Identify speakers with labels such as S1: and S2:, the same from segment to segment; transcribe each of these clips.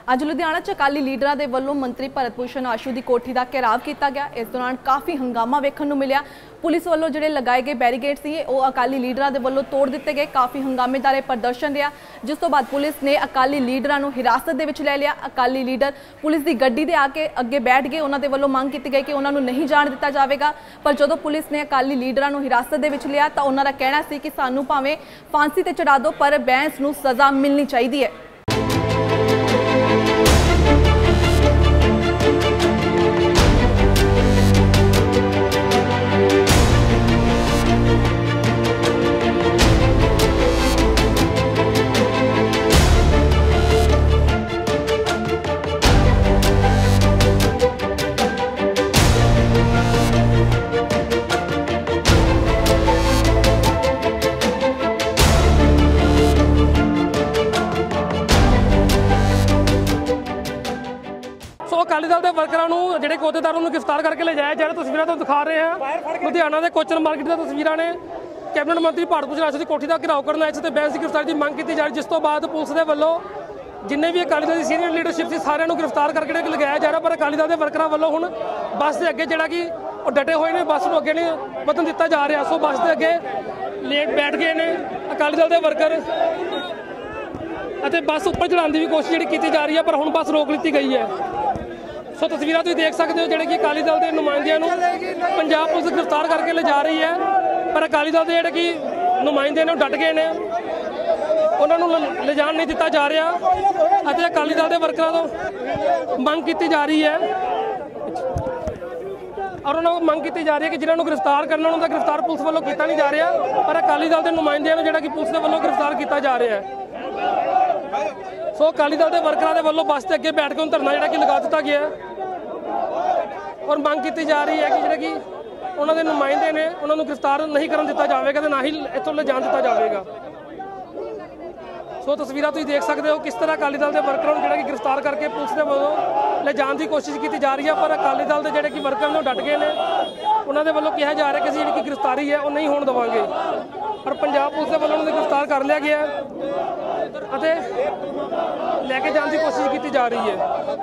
S1: ਅੱਜ ਲੁਧਿਆਣਾ ਚ ਅਕਾਲੀ ਲੀਡਰਾਂ ਦੇ ਵੱਲੋਂ ਮੰਤਰੀ ਭਰਤ ਭੂਸ਼ਣ ਆਸ਼ੂ ਦੀ ਕੋਠੀ ਦਾ ਘੇਰਾਵ ਕੀਤਾ ਗਿਆ। ਇਸ ਦੌਰਾਨ ਕਾਫੀ ਹੰਗਾਮਾ ਵੇਖਣ ਨੂੰ ਮਿਲਿਆ। ਪੁਲਿਸ ਵੱਲੋਂ ਜਿਹੜੇ ਲਗਾਏ ਗਏ ਬੈਰੀਕੇਡ ਸੀ ਉਹ ਅਕਾਲੀ ਲੀਡਰਾਂ ਦੇ ਵੱਲੋਂ ਤੋੜ ਦਿੱਤੇ ਗਏ। ਕਾਫੀ ਹੰਗਾਮੇਦਾਰ ਪ੍ਰਦਰਸ਼ਨ ਰਿਹਾ, ਜਿਸ ਤੋਂ ਬਾਅਦ ਪੁਲਿਸ ਨੇ ਅਕਾਲੀ ਲੀਡਰਾਂ ਨੂੰ ਹਿਰਾਸਤ ਦੇ ਵਿੱਚ ਲੈ ਲਿਆ। ਅਕਾਲੀ ਲੀਡਰ ਪੁਲਿਸ ਦੀ ਗੱਡੀ ਦੇ ਆ ਕੇ ਅੱਗੇ ਬੈਠ ਗਏ। ਉਹਨਾਂ ਦੇ ਵੱਲੋਂ ਮੰਗ ਕੀਤੀ ਗਈ ਕਿ ਉਹਨਾਂ ਨੂੰ ਨਹੀਂ ਜਾਣ ਦਿੱਤਾ ਜਾਵੇਗਾ, ਪਰ ਜਦੋਂ ਪੁਲਿਸ ਨੇ ਅਕਾਲੀ ਲੀਡਰਾਂ ਨੂੰ ਹਿਰਾਸਤ ਦੇ ਵਿੱਚ ਲਿਆ ਤਾਂ ਉਹਨਾਂ ਦਾ ਕਹਿਣਾ ਸੀ ਕਿ ਸਾਨੂੰ ਭਾਵੇਂ ਫਾਂਸੀ ਤੇ ਚੜਾ ਦਿਓ ਪਰ ਬੈਂਸ ਨੂੰ ਸਜ਼ਾ ਮਿਲਣੀ ਚਾਹੀਦੀ ਹੈ।
S2: अकाली दल के वर्करां नूं जिहड़े अहुदेदारां नूं गिरफ्तार करके ले जाया जा रहा। तस्वीरां तुहानूं दिखा रहे हैं लुधियाना के कोचन मार्केट दी तस्वीरां ने। कैबिनेट मंत्री भरत भूषण आशू की कोठी का घेराव करन आए थे, बैंस की गिरफ्तारी की मांग की जा रही, जिस तो बाद पुलिस के वल्लों जिन्ने भी अकाली दल की सीनियर लीडरशिप से सारिਆਂ ਨੂੰ गिरफ्तार करके लगाया जा रहा। पर अकाली दल के वर्करां वल्लों हुण बस के अगे जिहड़ा कि डटे हुए ने, बस नूं अगे नहीं वधन दिता जा रहा। सो बस के अगे लेट बैठ गए ने अकाली दल के वर्कर अते बस उपर चढ़ाने की कोशिश जिहड़ी की जा रही है, पर हुण बस रोक ली गई है। सो तस्वीर तुम देख सकते हो जिहड़े कि अकाली दल के नुमाइंदियां नूं पंजाब पुलिस गिरफ्तार करके ले जा रही है, पर अकाली दल के जिहड़े कि नुमाइंदे ने डट गए ने, उन्होंने ले जान नहीं दिता जा रहा। अते अकाली दल के वर्करां तो मंग की जा रही है और उन्होंने मंग की जा रही है कि जिन्होंने गिरफ्तार करना उन्होंने गिरफ्तार पुलिस वालों किया नहीं जा रहा, पर अकाली दल के नुमाइंदियां नूं जिहड़ा कि पुलिस के वालों गिरफ्तार किया जा रहा है। सो अकाली दल के वर्करां दे वल्लों बस के अगे बैठ के धरना जिहड़ा कि लगा दिता गया और मांग की जा रही है कि जिहड़े कि उन्होंने नुमाइंदे ने उन्होंने गिरफ्तार नहीं करन दिता जाएगा तो ना ही इत्थों ले जान दिता जाएगा। सो तस्वीर तुम देख सकते हो किस तरह अकाली दल के वर्करां जिहड़ा कि गिरफ्तार करके पुलिस के वल्लों ले जाने की कोशिश की जा रही है, पर अकाली दल के जिहड़े कि वर्कर ने डट गए हैं। उन्होंने वल्लों कहा जा रहा है कि जिहड़ी कि गिरफ्तारी है वो नहीं होने देवांगे, पर पंजाब पुलिस के वल्लों उन्हें गिरफ्तार कर लिया गया अते लैके जाने की कोशिश की जा रही है।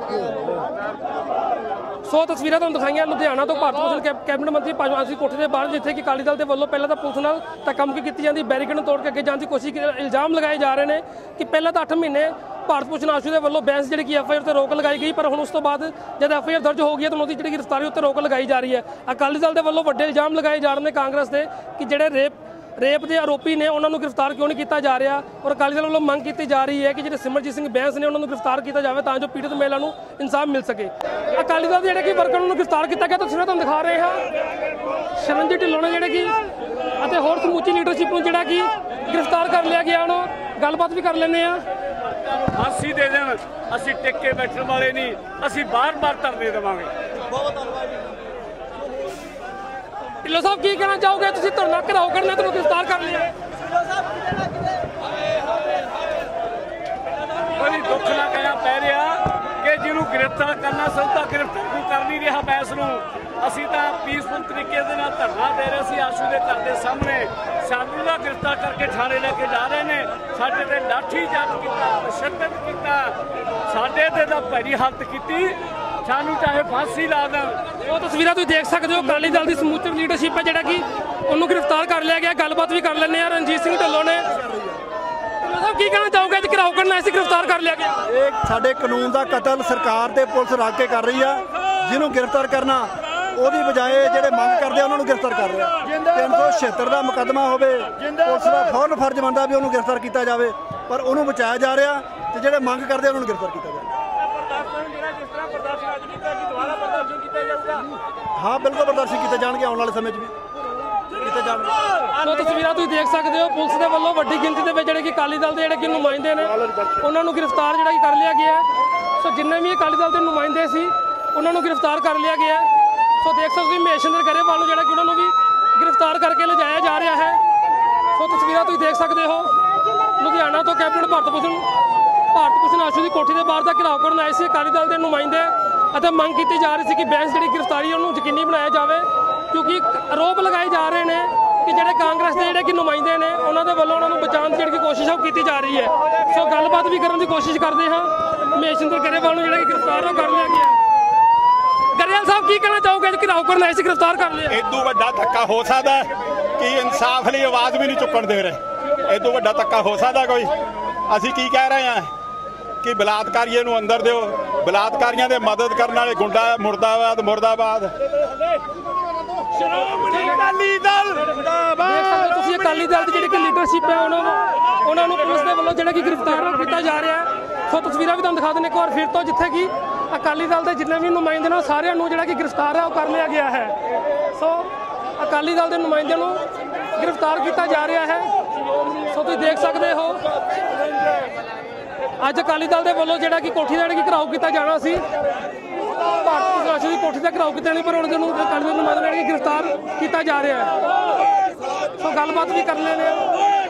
S2: सो तस्वीर तुहानूं दिखाईआं लुधियाना तो भरत भूषण कैबिनेट मंत्री भूषण की कोठी के बाहर, जिथे कि अकाली दल के वल्लों पहले तो पुलिस नाल धक्कामुक्की की जाती, बैरीकेड तोड़ के अगे जाने की कोशिश इल्जाम लगाए जा रहे हैं कि पहले तो 8 महीने भारत भूषण आशू के वल्लों बैंस जिहड़ी कि FIR पर रोक लगाई गई, पर हुण उस तो बाद जब FIR दर्ज हो गई तो उन्होंने जिहड़ी गिरफ्तारी उत्ते रोक लगाई जा रही है। अकाली दल के वल्लों वड्डे इल्जाम लगाए जा रहे हैं कांग्रेस के कि जिहड़े रेप के आरोपी ने उन्होंने गिरफ्तार क्यों नहीं किया जा रहा, और अकाली दल वालों मंग की जा रही है कि जो सिमरजीत सिंह बैंस ने उन्होंने गिरफ्तार किया जाए ताकि पीड़ित महिला को इंसाफ मिल सके। अकाली दल के जिहड़े वर्कर को गिरफ्तार किया गया तस्वीर तुहानूं दिखा रहे हैं शरणजीत ढिल्लों ने जिहड़े कि अते होर समूची लीडरशिप को जिहड़ा कि गिरफ्तार कर लिया गया। उन्होंने गलबात भी कर लेने
S3: फांसी दे देण, असीं टिक के बैठण वाले नहीं, असीं बार-बार धरने देवांगे।
S2: ढिल्लों साहब की कहना चाहोगे, तुसीं धरना घिराव करना तुहानूं गिरफ्तार कर लिया?
S3: कोई दुख ना कहना पै रहा कि जिन्हों गिरफ्तार करना सौदा गिरफ्तार कोई कर नहीं रहा। बैस नूं असीं तां पीसफुल तरीके दे नाल धरना दे रहे सी आशू के घर के सामने, सानू दा गिरफ्तार करके थाने लेके जा रहे हैं, साडे ते लाठी चार्ज किया, तशद्दद किया, साडे ते तां भैड़ी हालत की, सानू चाहे फांसी ला दें।
S2: वो तस्वीर तुम देख सकते हो अकाली दल की समूची लीडरशिप है जिहड़ा कि उन्होंने गिरफ्तार कर लिया गया। गलबात भी कर लेने रणजीत सिंह ढिल्लों ने साहब की कहना चाहोगे घिराव करना ऐसे गिरफ्तार कर लिया गया?
S4: एक साडे कानून का कतल सरकार ते पुलिस रख के कर रही है, जिन्होंने गिरफ्तार करना ਉਹਦੀ ਬਜਾਏ ਜਿਹੜੇ ਮੰਗ ਕਰਦੇ ਉਹਨਾਂ ਨੂੰ ਗ੍ਰਿਫਤਾਰ ਕਰ ਰਿਹਾ। 376 ਦਾ ਮੁਕੱਦਮਾ ਹੋਵੇ, ਪੁਲਿਸ ਦਾ ਫੌਰਨ ਫਰਜ਼ ਬਣਦਾ ਵੀ ਉਹਨੂੰ ਗ੍ਰਿਫਤਾਰ ਕੀਤਾ ਜਾਵੇ, ਪਰ ਉਹਨੂੰ ਬਚਾਇਆ ਜਾ ਰਿਹਾ ਤੇ ਜਿਹੜੇ ਮੰਗ ਕਰਦੇ ਉਹਨਾਂ ਨੂੰ ਗ੍ਰਿਫਤਾਰ ਕੀਤਾ ਜਾਵੇ। हाँ बिल्कुल प्रदर्शन किए जाएंगे, आने वाले समय भी किए जाएंगे।
S2: तो तस्वीर तुम देख सकते हो पुलिस के वलों वड्डी गिनती के जिहड़े कि अकाली दल के जिहड़े कि नुमाइंदे ने उन्होंने गिरफ्तार जिहड़ा कि कर लिया गया। सो जिन्ने भी अकाली दल के नुमाइंदे सी उन्होंने गिरफ्तार कर लिया गया। सो देख सकते हो महेश चंद्र गरेवाल नूं जिहड़ा कि उन्होंने भी गिरफ्तार करके ले जाया जा रहा है। सो तस्वीर तुम देख सकते हो लुधियाना तो कैबिनेट भरत भूषण आशू की कोठी के बाहर का घेराव करन आए सी अकाली दल के नुमाइंदे ਅਤੇ ਮੰਗ ਕੀਤੀ ਜਾ ਰਹੀ ਸੀ ਕਿ ਬੈਂਸ ਜਿਹੜੀ ਗ੍ਰਿਫਤਾਰੀ ਉਹਨੂੰ ਯਕੀਨੀ ਬਣਾਇਆ ਜਾਵੇ, ਕਿਉਂਕਿ ਆਰੋਪ ਲਗਾਏ ਜਾ ਰਹੇ ਨੇ कि ਜਿਹੜੇ ਕਾਂਗਰਸ ਦੇ ਜਿਹੜੇ ਕਿ ਨੁਮਾਇੰਦੇ ਨੇ ਉਹਨਾਂ ਦੇ ਵੱਲੋਂ ਉਹਨਾਂ ਨੂੰ ਬਚਾਉਣ ਦੀ ਜਿਹੜੀ ਕੋਸ਼ਿਸ਼ ਉਹ ਕੀਤੀ ਜਾ ਰਹੀ ਹੈ। ਸੋ ਗੱਲਬਾਤ ਵੀ ਕਰਨ ਦੀ ਕੋਸ਼ਿਸ਼ ਕਰਦੇ ਹਾਂ। ਮਹੇਸ਼ਿੰਦਰ ਗਰੇਵਾਲ ਨੂੰ ਜਿਹੜਾ ਕਿ ਗ੍ਰਿਫਤਾਰ ਕਰ ਲਿਆ ਗਿਆ। ਗਰੇਵਾਲ ਸਾਹਿਬ ਕੀ ਕਹਿਣਾ ਚਾਹੋਗੇ ਕਿ ਘਿਰਾਓ ਕਰਨ ਆਏ ਸੀ ਗ੍ਰਿਫਤਾਰ ਕਰ ਲਿਆ?
S5: ਇਦੋਂ ਵੱਡਾ ਧੱਕਾ ਹੋ ਸਕਦਾ ਕਿ ਇਨਸਾਫ ਲਈ ਆਵਾਜ਼ ਵੀ ਨਹੀਂ ਚੁੱਕਣ ਦੇ ਰਹੇ। ਇਦੋਂ ਵੱਡਾ ਧੱਕਾ ਹੋ ਸਕਦਾ ਕੋਈ? ਅਸੀਂ ਕੀ ਕਹਿ ਰਹੇ ਹਾਂ ਕਿ ਬਲਾਤਕਾਰੀਆਂ ਨੂੰ ਅੰਦਰ ਦਿਓ, ਬਲਾਤਕਾਰੀਆਂ ਦੇ ਮਦਦ ਕਰਨ ਵਾਲੇ ਗੁੰਡਾ ਮੁਰਦਾਬਾਦ ਮੁਰਦਾਬਾਦ।
S2: ਅਕਾਲੀ ਦਲ ਜਿੰਦਾਬਾਦ। ਤੁਸੀਂ ਅਕਾਲੀ ਦਲ ਦੀ ਜਿਹੜੀ ਕਿ ਲੀਡਰਸ਼ਿਪ ਹੈ ਉਹਨਾਂ ਨੂੰ ਪੁਲਿਸ ਦੇ ਵੱਲੋਂ ਜਿਹੜਾ ਕਿ ਗ੍ਰਿਫਤਾਰ ਕੀਤਾ ਜਾ ਰਿਹਾ ਹੈ। ਸੋ ਤਸਵੀਰਾਂ ਵੀ ਤੁਹਾਨੂੰ ਦਿਖਾ ਦਿੰਦੇ ਇੱਕ ਵਾਰ ਫਿਰ ਤੋਂ, ਜਿੱਥੇ ਕਿ ਅਕਾਲੀ ਦਲ ਦੇ ਜਿੰਨੇ ਵੀ ਨੁਮਾਇੰਦੇ ਨੇ ਸਾਰਿਆਂ ਨੂੰ ਜਿਹੜਾ ਕਿ ਗ੍ਰਿਫਤਾਰ ਹੈ ਉਹ ਕਰ ਲਿਆ ਗਿਆ ਹੈ। ਸੋ ਅਕਾਲੀ ਦਲ ਦੇ ਨੁਮਾਇੰਦਿਆਂ ਨੂੰ ਗ੍ਰਿਫਤਾਰ ਕੀਤਾ ਜਾ ਰਿਹਾ ਹੈ। ਸੋ ਤੁਸੀਂ ਦੇਖ ਸਕਦੇ ਹੋ ਅੱਜ ਅਕਾਲੀ ਦਲ ਦੇ ਵੱਲੋਂ ਜਿਹੜਾ ਕਿ ਕੋਠੀ ਦਾ ਜਿਹੜਾ ਕਿ ਘਿਰਾਓ ਕੀਤਾ ਜਾਣਾ ਸੀ, ਭਾਰਤ ਪ੍ਰਕਾਸ਼ ਦੀ ਕੋਠੀ ਦਾ ਘਿਰਾਓ ਕੀਤਾ ਨਹੀਂ, ਪਰ ਉਹਨਾਂ ਨੂੰ ਅਕਾਲੀ ਦਲ ਨੁਮਾਇੰਦੇ ਨੂੰ ਗ੍ਰਿਫਤਾਰ ਕੀਤਾ ਜਾ ਰਿਹਾ ਹੈ। ਸੋ ਗੱਲਬਾਤ ਵੀ ਕਰ ਲੈਣੇ ਆ।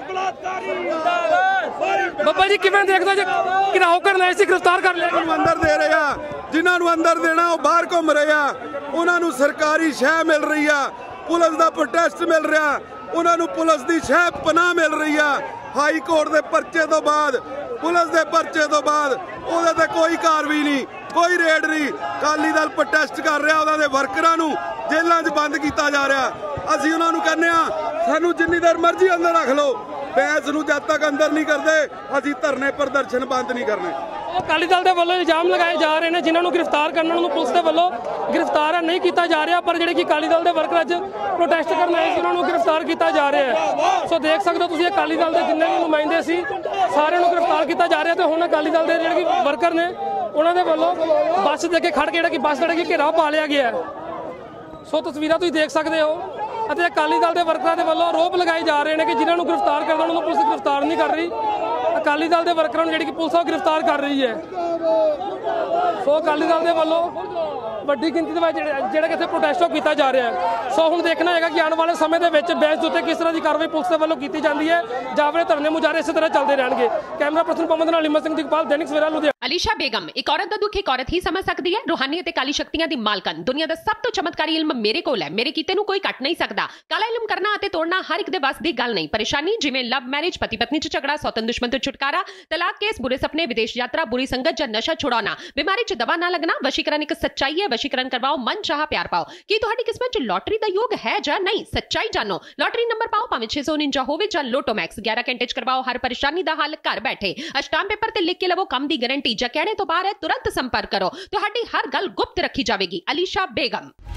S2: ਬੱਬਾ ਜੀ ਕਿਵੇਂ ਦੇਖਦੇ ਜੇ ਘਿਰਾਓ ਕਰਨ ਆਏ ਸੀ ਗ੍ਰਿਫਤਾਰ ਕਰ ਲਿਆ?
S6: ਅੰਦਰ ਦੇ ਰਹੇ ਆ, ਜਿਨ੍ਹਾਂ ਨੂੰ ਅੰਦਰ ਦੇਣਾ ਉਹ ਬਾਹਰ ਘੁੰਮ ਰਹੇ ਆ। ਉਹਨਾਂ ਨੂੰ ਸਰਕਾਰੀ ਸ਼ਹਿ ਮਿਲ ਰਹੀ ਆ, ਪੁਲਿਸ ਦਾ ਪ੍ਰੋਟੈਸਟ ਮਿਲ ਰਿਹਾ, ਉਹਨਾਂ ਨੂੰ ਪੁਲਿਸ ਦੀ ਸ਼ਹਿ ਪਨਾਹ ਮਿਲ ਰਹੀ ਆ। ਹਾਈ ਕੋਰਟ ਦੇ ਪਰਚੇ ਤੋਂ ਬਾਅਦ, ਪੁਲਿਸ ਦੇ ਪਰਚੇ ਤੋਂ ਬਾਅਦ ਉਹਦੇ ਤੇ ਕੋਈ ਕਾਰਵਾਈ ਨਹੀਂ, ਕੋਈ ਰੇਡ ਨਹੀਂ। ਅਕਾਲੀ ਦਲ ਪ੍ਰੋਟੈਸਟ ਕਰ ਰਿਹਾ, ਉਹਨਾਂ ਦੇ ਵਰਕਰਾਂ ਨੂੰ ਜੇਲ੍ਹਾਂ 'ਚ ਬੰਦ ਕੀਤਾ ਜਾ ਰਿਹਾ। ਅਸੀਂ ਉਹਨਾਂ ਨੂੰ ਕਹਿੰਦੇ ਆ ਸਾਨੂੰ ਜਿੰਨੀ ਦੇਰ ਮਰਜ਼ੀ ਅੰਦਰ ਰੱਖ ਲਓ, ਬੈਂਸ ਨੂੰ ਜਦ ਤੱਕ ਅੰਦਰ ਨਹੀਂ ਕਰਦੇ ਅਸੀਂ ਧਰਨੇ ਪ੍ਰਦਰਸ਼ਨ ਬੰਦ ਨਹੀਂ ਕਰਨੇ।
S2: ਅਕਾਲੀ ਦਲ ਦੇ ਵੱਲੋਂ ਇਲਜ਼ਾਮ ਲਗਾਏ ਜਾ ਰਹੇ ਨੇ, ਜਿਨ੍ਹਾਂ ਨੂੰ ਗ੍ਰਿਫਤਾਰ ਕਰਨ ਨੂੰ ਪੁਲਿਸ ਦੇ ਵੱਲੋਂ ਗ੍ਰਿਫਤਾਰ ਨਹੀਂ ਕੀਤਾ ਜਾ ਰਿਹਾ, ਪਰ ਜਿਹੜੇ ਕਿ ਅਕਾਲੀ ਦਲ ਦੇ ਵਰਕਰ ਅੱਜ ਪ੍ਰੋਟੈਸਟ ਕਰਨ ਆਏ ਸੀ ਉਹਨਾਂ ਨੂੰ ਗ੍ਰਿਫਤਾਰ ਕੀਤਾ ਜਾ ਰਿਹਾ ਹੈ। ਸੋ ਦੇਖ ਸਕਦੇ ਹੋ ਤੁਸੀਂ ਅਕਾਲੀ ਦਲ ਦੇ ਜਿੰਨੇ ਵੀ ਨੁਮਾਇੰਦੇ ਸੀ ਸਾਰਿਆਂ ਨੂੰ ਗ੍ਰਿਫਤਾਰ ਕੀਤਾ ਜਾ ਰਿਹਾ। ਤੇ ਹੁਣ ਅਕਾਲੀ ਦਲ ਦੇ ਜਿਹੜੇ ਕਿ ਵਰਕਰ ਨੇ ਉਹਨਾਂ ਦੇ ਵੱਲੋਂ ਬੱਸ ਦੇ ਅੱਗੇ ਖੜ ਕੇ ਜਿਹੜਾ ਕਿ ਬੱਸ ਜਿਹੜਾ ਕਿ ਘੇਰਾਓ ਪਾ ਲਿਆ ਗਿਆ ਹੈ। ਸੋ ਤਸਵੀਰਾਂ ਤੁਸੀਂ ਦੇਖ ਸਕਦੇ ਹੋ ਅਤੇ ਅਕਾਲੀ ਦਲ ਦੇ ਵਰਕਰਾਂ ਦੇ ਵੱਲੋਂ ਆਰੋਪ ਲਗਾਏ ਜਾ ਰਹੇ ਨੇ ਕਿ ਜਿਨ੍ਹਾਂ ਨੂੰ ਗ੍ਰਿਫਤਾਰ ਕਰਨਾ ਉਹਨਾਂ ਨੂੰ ਪੁਲਿਸ ਗ੍ਰਿਫਤਾਰ ਨਹੀਂ ਕਰ ਰਹੀ। ਅਕਾਲੀ ਦਲ ਦੇ ਵਰਕਰਾਂ ਨੂੰ ਜਿਹੜੀ ਕਿ ਪੁਲਿਸ ਉਹ ਗ੍ਰਿਫਤਾਰ ਕਰ ਰਹੀ ਹੈ। ਸੋ ਅਕਾਲੀ ਦਲ ਦੇ ਵੱਲੋਂ ਵੱਡੀ ਗਿਣਤੀ ਦੇ ਵਿੱਚ ਜਿਹੜਾ ਕਿ ਇੱਥੇ ਪ੍ਰੋਟੈਸਟ ਕੀਤਾ ਜਾ ਰਿਹਾ ਹੈ। ਸੋ ਹੁਣ ਦੇਖਣਾ ਹੈਗਾ ਕਿ ਆਉਣ ਵਾਲੇ ਸਮੇਂ ਦੇ ਵਿੱਚ ਬੈਂਸ ਦੇ ਉੱਤੇ ਕਿਸ ਤਰ੍ਹਾਂ ਦੀ ਕਾਰਵਾਈ ਪੁਲਿਸ ਦੇ ਵੱਲੋਂ ਕੀਤੀ ਜਾਂਦੀ ਹੈ। ਜਾਵੜੇ ਧਰਨੇ ਮੁਜ਼ਾਹਰੇ ਇਸੇ ਤਰ੍ਹਾਂ ਚੱਲਦੇ ਰਹਿਣਗੇ। ਕੈਮਰਾ ਪਰਸਨ ਪਵਨ ਦੇ ਨਾਲ ਹਿੰਮਤ ਸਿੰਘ ਦਿਗਪਾਲ, ਦੈਨਿਕ ਸਵੇਰਾ ਲੁਧਿਆਣਾ।
S7: ਅਲੀਸ਼ਾ ਬੇਗਮ ਇੱਕ ਔਰਤ ਦਾ ਦੁੱਖ ਇੱਕ ਔਰਤ ਹੀ ਸਮਝ ਸਕਦੀ ਹੈ। ਰੂਹਾਨੀ ਅਤੇ ਕਾਲੀ ਸ਼ਕਤੀਆਂ ਦੀ ਮਾਲਕਨ, ਦੁਨੀਆ ਦਾ ਸਭ ਤੋਂ ਚਮਤਕਾਰੀ ਇਲਮ ਮੇਰੇ ਕੋਲ ਹੈ। ਮੇਰੇ ਕੀਤੇ ਨੂੰ ਕੋਈ ਕੱਟ ਨਹੀਂ ਸਕਦਾ। ਕਾਲਾ ਇਲਮ ਕਰਨਾ ਅਤੇ ਤੋੜਨਾ ਹਰ ਇੱਕ ਦੇ ਵੱਸ ਦੀ ਗੱਲ ਨਹੀਂ। ਪਰੇਸ਼ਾਨੀ ਜਿਵੇਂ ਲਵ ਮੈਰਿਜ, ਪਤੀ ਪਤਨੀ 'ਚ ਝਗੜਾ, ਸੌਤਨ ਦੁਸ਼ਮਣ ਤੋਂ ਛੁਟਕਾਰਾ, ਤਲਾਕ ਕੇਸ, ਬੁਰੇ ਸੁਪਨੇ, ਵਿਦੇਸ਼ ਯਾਤਰਾ, ਬੁਰੀ ਸੰਗਤ ਜਾਂ ਨਸ਼ਾ ਛੁਡਾਉਣਾ, ਬਿਮਾਰੀ 'ਚ ਦਵਾ ਨਾ ਲੱਗਣਾ। ਵਸ਼ੀਕਰਨ ਇੱਕ ਸੱਚਾਈ ਹੈ। ਵਸ਼ੀਕਰਨ ਕਰਵਾਓ, ਮਨ ਚਾਹਾ ਪਿਆਰ ਪਾਓ। ਕੀ ਤੁਹਾਡੀ ਕਿਸਮਤ 'ਚ ਲੋਟਰੀ ਦਾ ਯੋਗ ਹੈ ਜਾਂ ਨਹੀਂ? ਸੱਚਾਈ ਜਾਣੋ। ਲੋਟਰੀ ਨੰਬਰ ਪਾਓ, ਭਾਵੇਂ 649 ਹੋਵੇ ਜਾਂ ਲੋਟੋ ਮੈਕਸ। 11 ਘੰਟੇ 'ਚ ਕਰਵਾਓ ਹਰ ਪਰੇਸ਼ਾਨੀ ਦਾ ਹੱਲ ਘਰ ਬੈਠੇ। ਅਸ਼ਟਾਮ ਪੇਪਰ ਤੇ ਲਿਖ ਕੇ ਲਵੋ ਕੰਮ ਦੀ ਗਾਰੰਟੀ। ਜਾਂ ਕਹਿਣੇ ਤੋਂ ਬਾਹਰ ਹੈ, ਤੁਰੰਤ ਸੰਪਰਕ ਕਰੋ। ਤੁਹਾਡੀ ਹਰ ਗੱਲ ਗੁਪਤ ਰੱਖੀ ਜਾਵੇਗੀ। ਅਲੀਸ਼ਾ ਬੇਗਮ।